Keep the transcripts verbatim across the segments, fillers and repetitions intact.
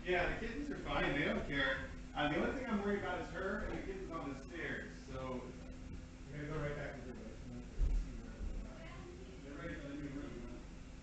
Yeah, the kittens are fine. They don't care. Uh, the only thing I'm worried about is her and the kittens on the stairs. So we're gonna go right back to the basement. They're ready for the new room. Huh?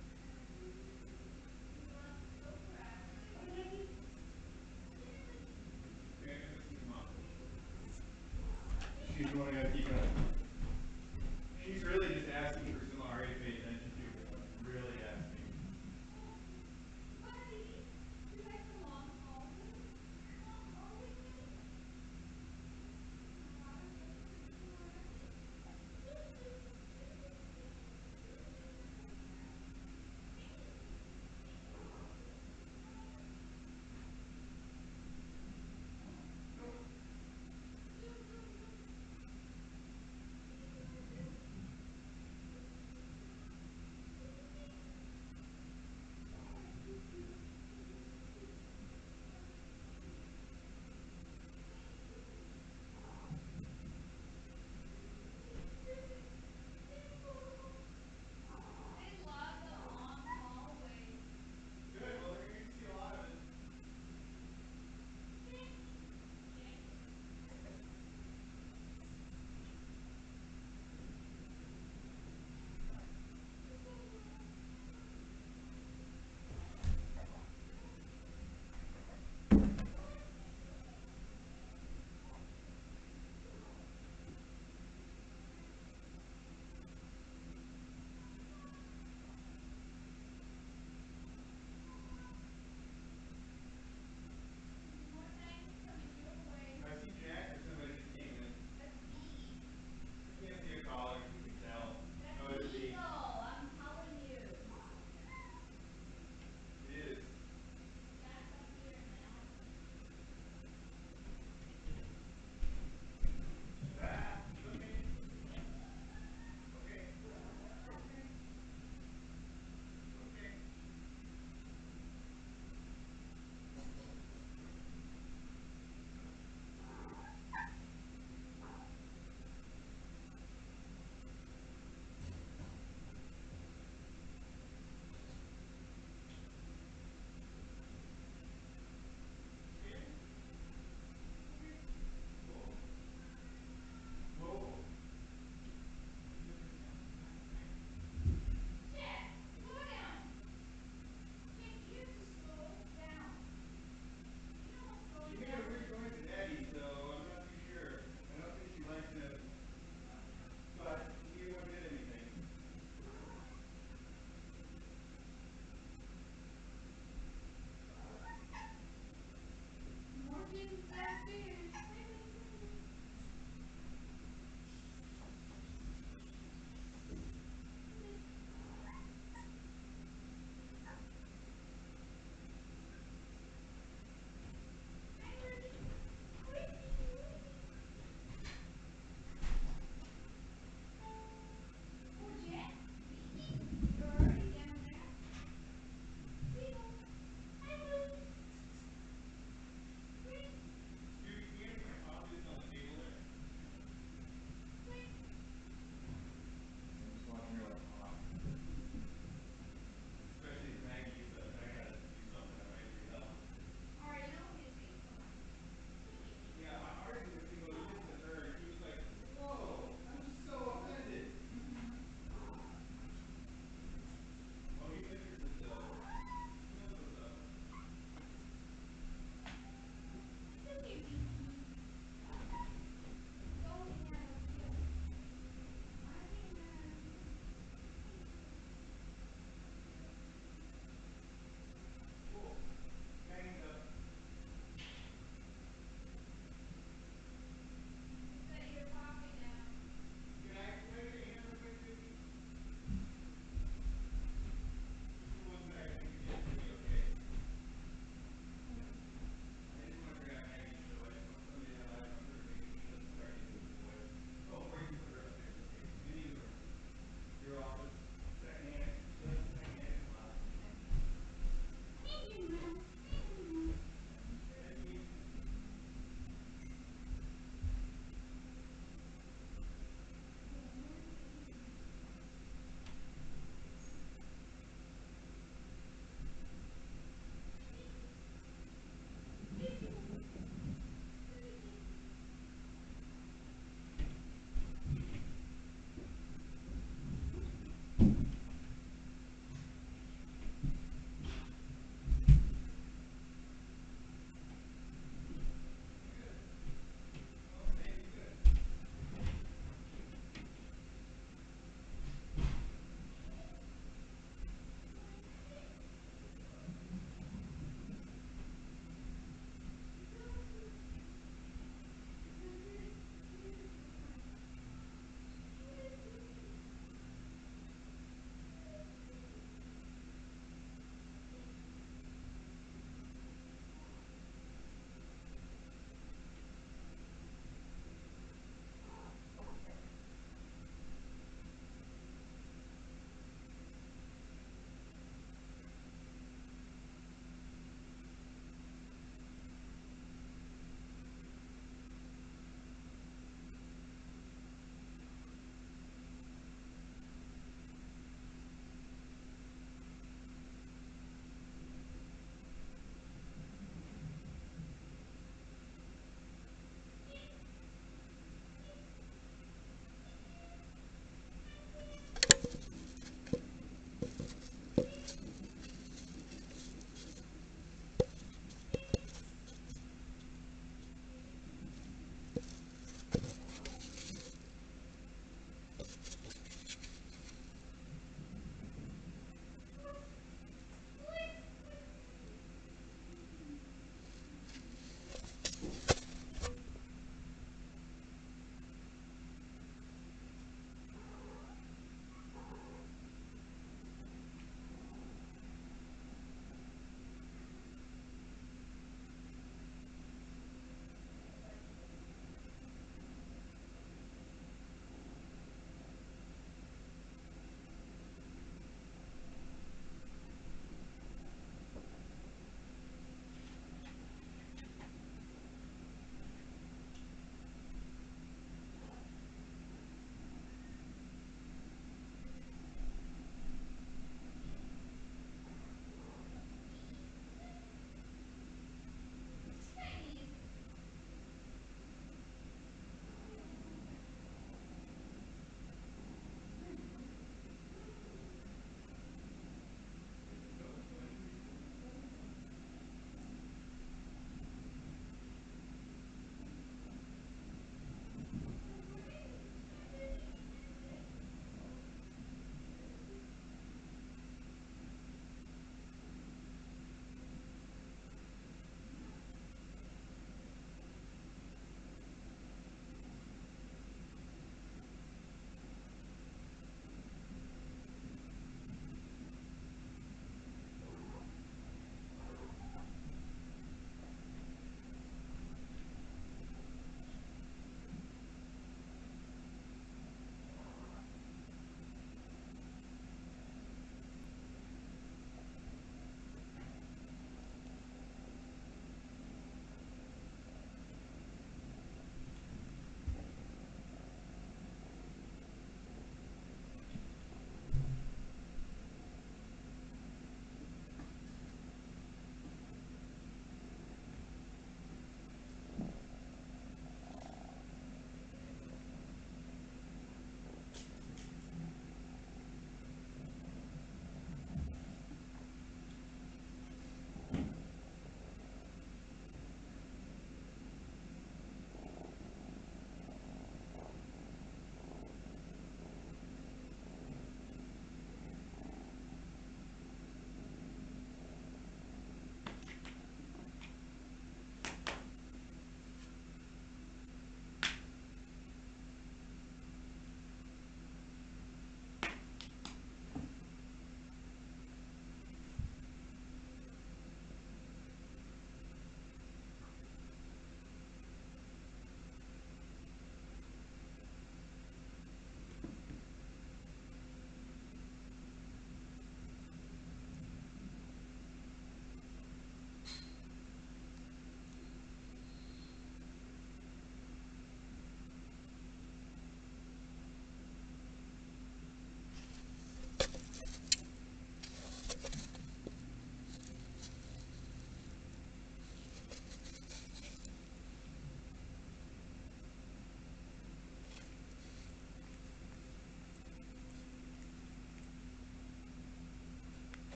Yeah, I gotta keep them up. She's the one I gotta keep up. She's really just asking for some Ari to pay attention to. Really asking.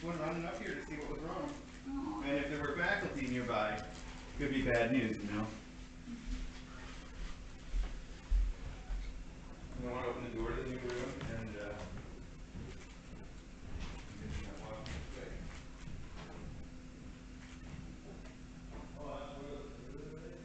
just went running up here to see what was wrong. Oh. And if there were faculty nearby, it could be bad news, you know? I want to open the door to the new room and uh, walk this way. Oh, that's really good.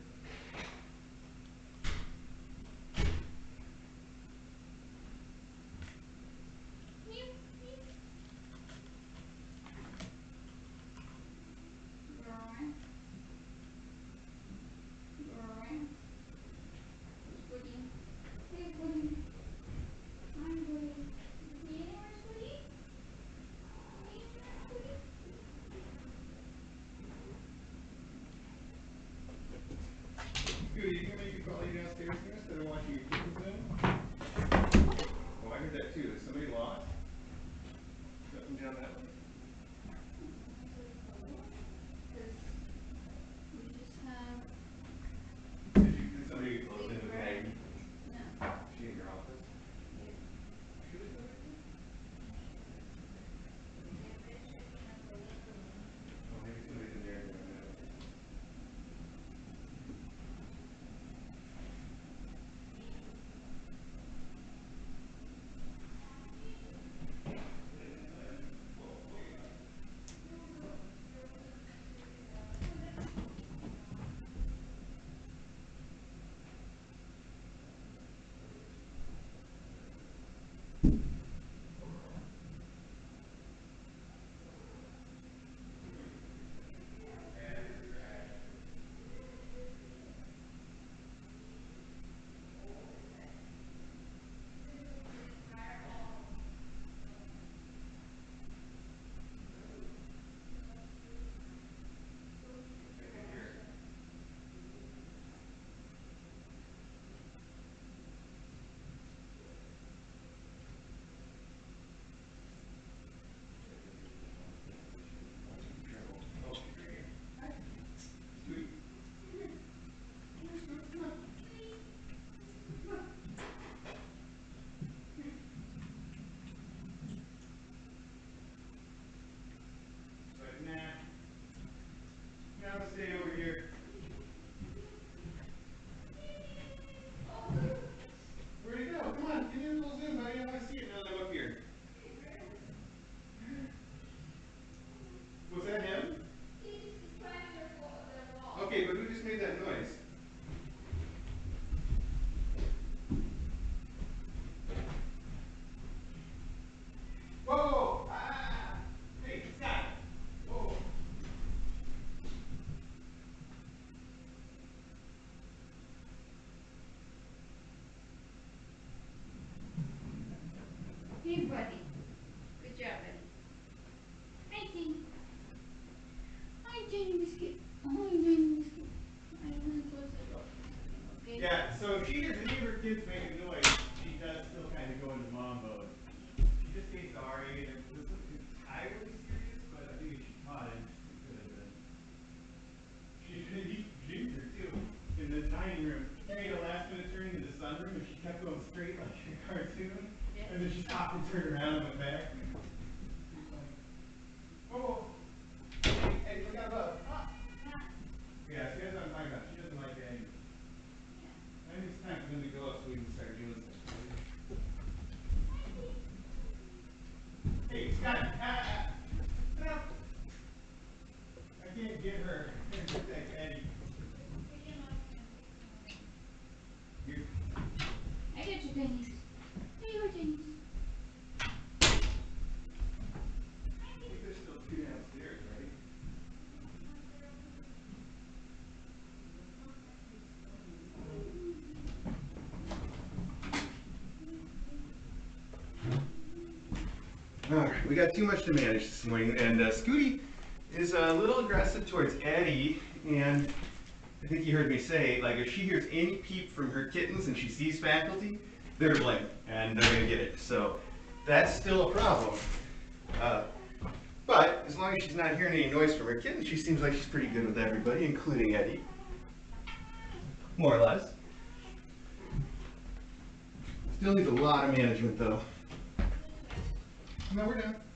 Scooty, you can make me call you downstairs here instead of watching your kids Zoom? Oh, I heard that too. Is somebody lost? Something down that way? Did, you, did somebody get close in with Maggie? No. She in your office? She was over there? Oh, maybe somebody's in there doing that. I'm gonna stay over here. Where'd he go? Come on, give me a little zoom, buddy. I want to see it now that I'm up here. Was that him? Okay, but who just made that noise? Whoa! Ah! Hey, Scott! Whoa! Hey, buddy. Good job, buddy. Hi, Jenny. Hi, Jenny Biscuit. Hi, Jenny Biscuit. I'm going to close the door. Okay? Yeah, so if she hears any of her kids making noise, she does still kind of go into mom mode. She just came to R A, and it wasn't entirely serious, but I think if she caught it, it could have been. She he ginger too. In the dining room, she made a last minute turn into the sunroom, and she kept going straight like a cartoon. Yeah. And then she stopped and turned around and went back. Oh! Hey, hey, look out above. Oh, yeah. Yeah, see, that's what I'm talking about. She doesn't like that either. I think it's time for them to go up so we can start doing stuff. Hey, Scott! Ah, ah. Sit up! I can't get her. I can't get that Eddie. Here. I got you, Dennis. There you go, Dennis. I think there's still two downstairs, right? Alright, we got too much to manage this morning, and uh, Scooty is a little aggressive towards Eddie, and I think you heard me say, like, if she hears any peep from her kittens and she sees faculty, they're to blame, and they're gonna get it. So that's still a problem. Uh, but as long as she's not hearing any noise from her kittens, she seems like she's pretty good with everybody, including Eddie. More or less. Still needs a lot of management, though. No, we're done.